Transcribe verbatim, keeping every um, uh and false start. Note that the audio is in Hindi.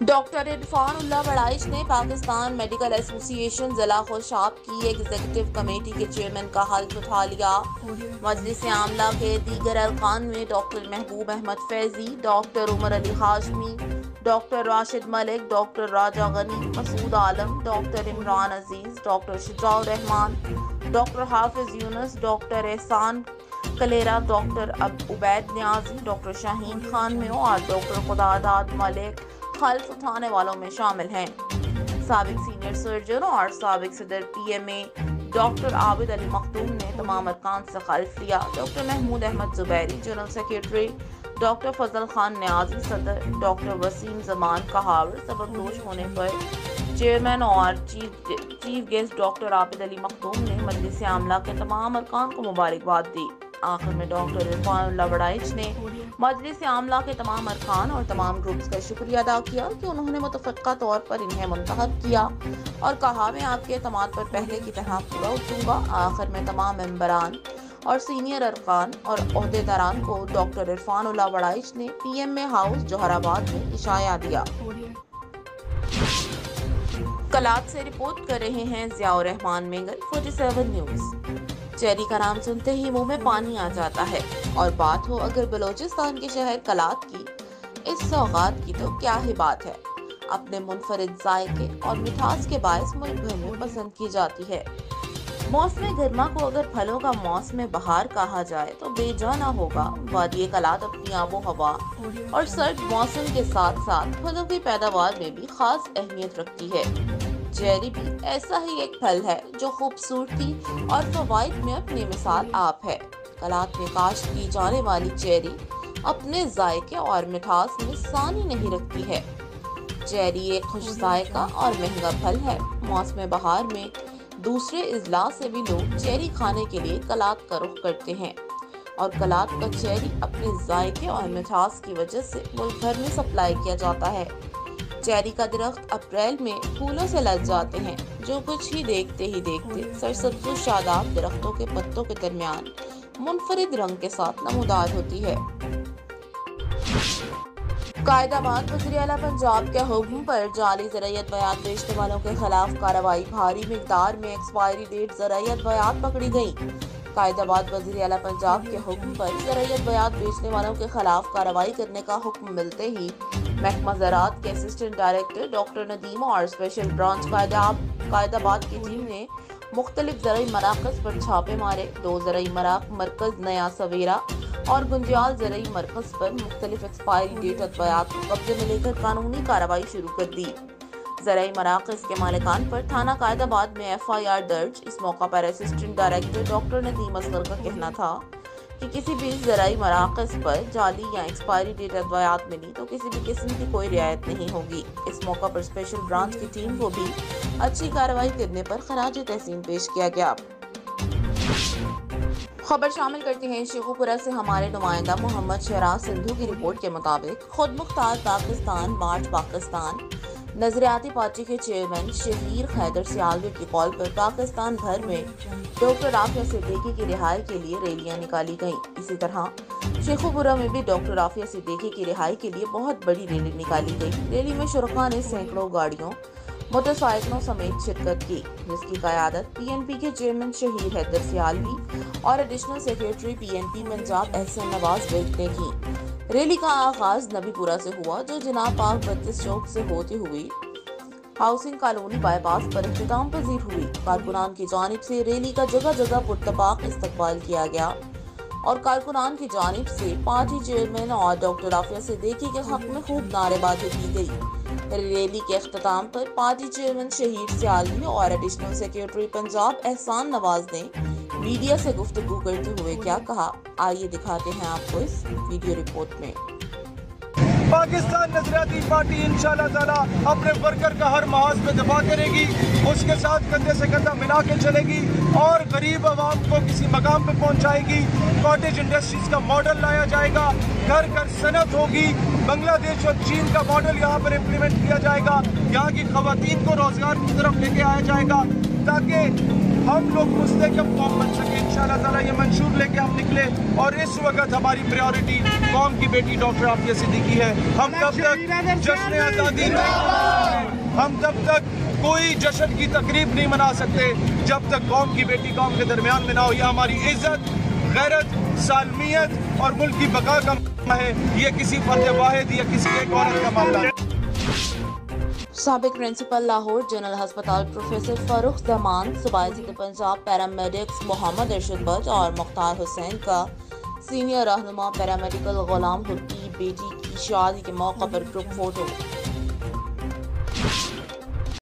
डॉक्टर इरफानुल्लाह बड़ाइच ने पाकिस्तान मेडिकल एसोसिएशन जिला खुशाब की एग्जीक्यूटिव कमेटी के चेयरमैन का हल्फ उठा लिया। मजलिस आमला के दीगर अरकान में doctor Mahboob Ahmed Faizi, doctor Umar Ali Hashmi, doctor Rashid Malik, doctor Raja Gani, Masood Alam, doctor Imran Aziz, doctor Shujaur Rehman, doctor Hafiz Younus, doctor Ehsan Kalera, doctor Ubaid Niazi, doctor Shaheen Khan में और डॉक्टर खुदादाद मलिक हल्फ उठाने वालों में शामिल हैं। साबिक सीनियर सर्जन और साबिक सदर पीएमए डॉक्टर आबिद अली मखदूम ने तमाम अरकान से हल्फ लिया। Doctor Mahmood Ahmed Zubairi general secretary, doctor Fazal Khan Niazi सदर, डॉक्टर वसीम जमान कहावर सबकदोश होने पर चेयरमैन और chief chief guest doctor Abid Ali Makhdoom ने मजलिस आमला के तमाम अरकान को मुबारकबाद दी। आखिर में डॉक्टर इरफानुल्लाह बड़ाइच ने मजलिस आमला के तमाम अरकान और तमाम ग्रुप्स का शुक्रिया अदा किया कि उन्होंने मुतफ़क्का तौर पर इन्हें मुंतखब किया और कहा, मैं आपके एतमाद पर पहले की तरह पूरा उतरूंगा। आखिर में तमाम मेंबरान और सीनियर अरकान और ओहदेदारान को डॉक्टर इरफानुल्लाह बड़ाइच ने पीएमए हाउस जोहराबाद में इशाया दिया। कलात से रिपोर्ट कर रहे हैं जियाउर रहमान मेंगल, सैंतालीस न्यूज। चेरी का नाम सुनते ही मुंह में पानी आ जाता है और बात हो अगर बलोचिस्तान के शहर कलात की, इस सौगात की तो क्या ही बात है। अपने मुनफरिद जायके और मिठास के बायस मुल्क भर में पसंद की जाती है। मौसम गर्मा को अगर फलों का मौसम बहार कहा जाए तो बेजाना होगा। वादी कलात अपनी आबो हवा और सर्द मौसम के साथ साथ फलों की पैदावार में भी खास अहमियत रखती है। चेरी भी ऐसा ही एक फल है जो खूबसूरती और फवाइद में अपनी मिसाल आप है। कलात में काश्त की जाने वाली चेरी अपने जायके और मिठास में सानी नहीं रखती है। चेरी एक खुश जायका और महंगा फल है। मौसम बहार में दूसरे इजला से भी लोग चेरी खाने के लिए कलात का रुख करते हैं और कलात का चेरी अपने जायके और मिठास की वजह से मुल्क भर में सप्लाई किया जाता है। चेरी का दरख्त अप्रैल में फूलों से लग जाते हैं, जो कुछ ही देखते ही देखते सरसब्ज़ शादाब दरख्तों के पत्तों के दरमियान मुनफरिद रंग के साथ नमूदार होती है। कायदाबाद वज़ीर आला पंजाब के हुक्म पर जाली ज़रायत बयात बेचने वालों के खिलाफ कार्रवाई। भारी मिकदार में एक्सपायरी डेट ज़रायत बयात पकड़ी गई। कायदाबाद वज़ीर आला पंजाब के हुक्म पर ज़रायत बयात बेचने वालों के खिलाफ कार्रवाई करने का हुक्म मिलते ही महकमा ज़राअत के असिस्टेंट डायरेक्टर डॉक्टर नदीम और स्पेशल ब्रांच कायदाबाद की टीम ने मुख्तलिफ ज़राई मराकज़ पर छापे मारे। दो ज़राई मराक मरकज़ नया सवेरा और गुंजियाल ज़राई मरकज़ पर मुख्तलिफ एक्सपायरी डेट अद्वियात को कब्जे में लेकर कानूनी कार्रवाई शुरू कर दी। ज़राई मराकज़ के मालिकान पर थाना कायदाबाद में एफ आई आर दर्ज। इस मौका पर assistant director doctor Nadeem Asghar का कहना था कि किसी भी ज़राई मराकज़ पर जाली या एक्सपायरी डेट अद्वियात मिली तो किसी भी किस्म की कोई रियायत नहीं होगी। इस मौका पर स्पेशल ब्रांच की टीम को भी अच्छी कार्रवाई करने पर खराज तहसीन पेश किया गया। खबर शामिल करते हैं शेखुपुरा से हमारे नुमाइंदा मोहम्मद शहराज सिंधु की रिपोर्ट के मुताबिक खुद मुख्तार पाकिस्तान मार्च पाकिस्तान नजरियाती पार्टी के चेयरमैन शहीर खैदर सियालवी की कॉल पर पाकिस्तान भर में डॉक्टर आफिया सिद्दीकी की रिहाई के लिए रैलियां निकाली गईं। इसी तरह शेखुपुरा में भी डॉक्टर आफिया सिद्दीकी की रिहाई के लिए बहुत बड़ी रैली निकाली गई। रैली में शुरका ने सैकड़ों गाड़ियों मोटरसाइकिलों समेत शिरकत की, जिसकी क़यादत पीएनपी के चेयरमैन शहीर हैदर सियालवी और additional secretary PNP Punjab Ahsan Nawaz Baig ने की। रैली का आगाज नबीपुरा से हुआ, जो जनाब पाक बत्तीस चौक से होती हुई हाउसिंग कॉलोनी बाईपास पर इख्तिताम पजीर हुई। कारकुनान की जानिब से रैली का जगह जगह पुरतपाक इस्तकबाल किया गया और कारकुनान की जानिब से पार्टी चेयरमैन और डॉक्टर आफिया सिद्दीकी के हक में खूब नारेबाजी की गई। रैली के इख्तिताम पर पार्टी चेयरमैन शहीर सियालवी और एडिशनल सेक्रेटरी पंजाब एहसान नवाज ने मीडिया से गुफ्तगू करते हुए क्या कहा, आइए दिखाते हैं आपको इस वीडियो रिपोर्ट में। पाकिस्तान नजरियाती पार्टी इंशाल्लाह ताला अपने वर्कर का हर महाज में दफा करेगी, उसके साथ कंधे से कंधा मिला के चलेगी और गरीब आवाम को किसी मकाम पे पहुंचाएगी। कॉटेज इंडस्ट्रीज का मॉडल लाया जाएगा, घर घर सनत होगी। बांग्लादेश और चीन का मॉडल यहाँ पर इम्प्लीमेंट किया जाएगा। यहाँ की खवातीन को रोजगार की तरफ लेके आया जाएगा ताकि हम लोग मुस्तक़िल कौम बन सके। इंशाअल्लाह ताला ये मंशूर लेके हम निकले और इस वक्त हमारी प्रायोरिटी कौम की बेटी डॉक्टर आफिया सिद्दीकी है। हम तब तक जश्न आज़ादी नहीं, हम तब तक कोई जश्न की तकरीब नहीं मना सकते जब तक कौम की बेटी कौम के दरमियान में ना हो। यह हमारी इज्जत, गैरत, सालमियत और मुल्क की बका का मामला है, ये किसी फर्द वाहिद या किसी एक औरत का मामला है। साबिक प्रिंसिपल लाहौर जनरल हस्पताल प्रोफेसर फारूक जमान, सूबाई पंजाब पैरामेडिक्स मोहम्मद अरशद बट और मुख्तार हुसैन का सीनियर रहनुमा पैरामेडिकल गुलाम हुर की बेटी की शादी के मौके पर ग्रुप फोटो।